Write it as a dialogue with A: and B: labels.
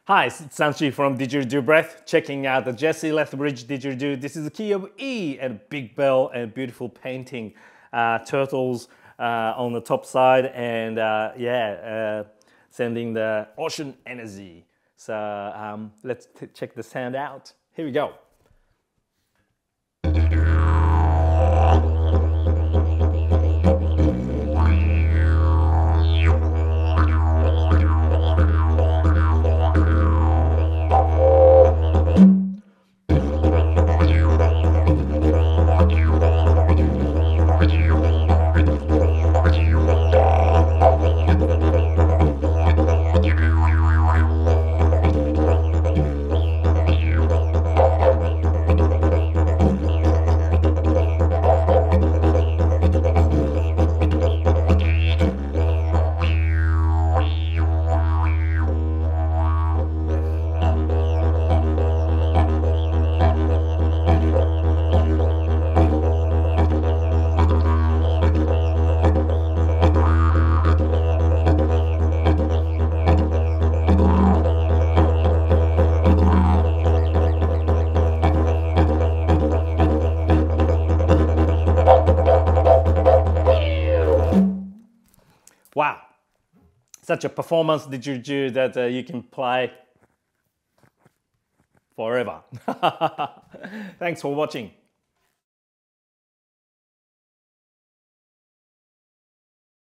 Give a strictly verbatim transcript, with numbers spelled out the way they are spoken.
A: Hi, it's Sanchi from Didgeridoo Breath, checking out the Jesse Lethbridge Didgeridoo. This is the key of E and a big bell and beautiful painting. Uh, turtles uh, on the top side and uh, yeah, uh, sending the ocean energy. So um, let's t check the sound out. Here we go. Wow, such a performance didgeridoo that uh, you can play forever. Thanks for watching.